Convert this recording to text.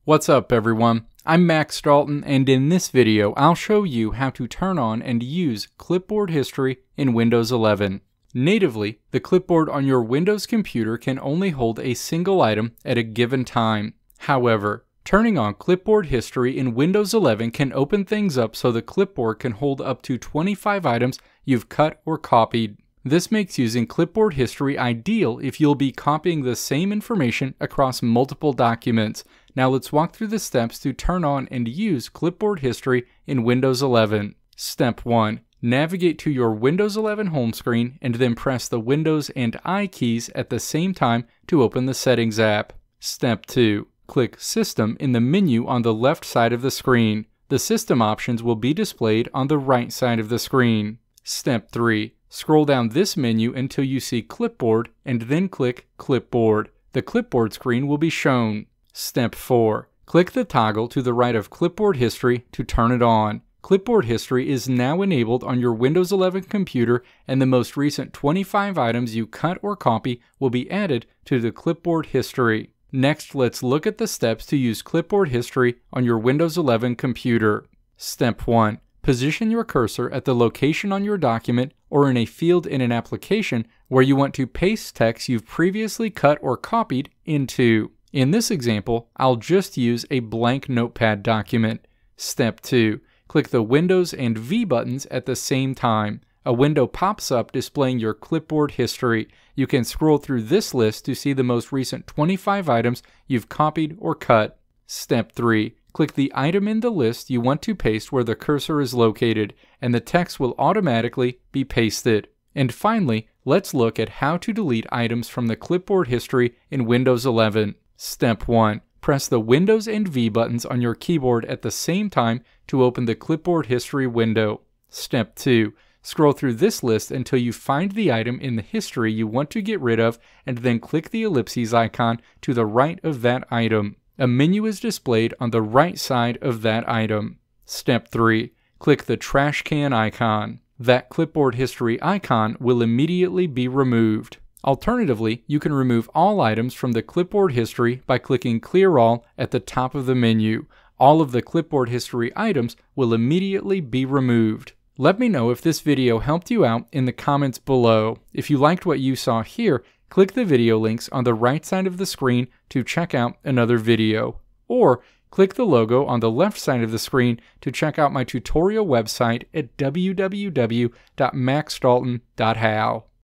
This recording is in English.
What's up everyone? I'm Max Dalton, and in this video I'll show you how to turn on and use Clipboard History in Windows 11. Natively, the clipboard on your Windows computer can only hold a single item at a given time. However, turning on Clipboard History in Windows 11 can open things up so the clipboard can hold up to 25 items you've cut or copied. This makes using Clipboard History ideal if you'll be copying the same information across multiple documents. Now let's walk through the steps to turn on and use Clipboard History in Windows 11. Step 1. Navigate to your Windows 11 home screen and then press the Windows and I keys at the same time to open the Settings app. Step 2. Click System in the menu on the left side of the screen. The system options will be displayed on the right side of the screen. Step 3. Scroll down this menu until you see Clipboard and then click Clipboard. The clipboard screen will be shown. Step 4. Click the toggle to the right of Clipboard History to turn it on. Clipboard History is now enabled on your Windows 11 computer, and the most recent 25 items you cut or copy will be added to the Clipboard History. Next, let's look at the steps to use Clipboard History on your Windows 11 computer. Step 1. Position your cursor at the location on your document or in a field in an application where you want to paste text you've previously cut or copied into. In this example, I'll just use a blank notepad document. Step 2. Click the Windows and V buttons at the same time. A window pops up displaying your clipboard history. You can scroll through this list to see the most recent 25 items you've copied or cut. Step 3. Click the item in the list you want to paste where the cursor is located, and the text will automatically be pasted. And finally, let's look at how to delete items from the clipboard history in Windows 11. Step 1. Press the Windows and V buttons on your keyboard at the same time to open the clipboard history window. Step 2. Scroll through this list until you find the item in the history you want to get rid of, and then click the ellipses icon to the right of that item. A menu is displayed on the right side of that item. Step 3. Click the trash can icon. That clipboard history icon will immediately be removed. Alternatively, you can remove all items from the clipboard history by clicking Clear All at the top of the menu. All of the clipboard history items will immediately be removed. Let me know if this video helped you out in the comments below. If you liked what you saw here, click the video links on the right side of the screen to check out another video. Or click the logo on the left side of the screen to check out my tutorial website at www.maxdalton.how.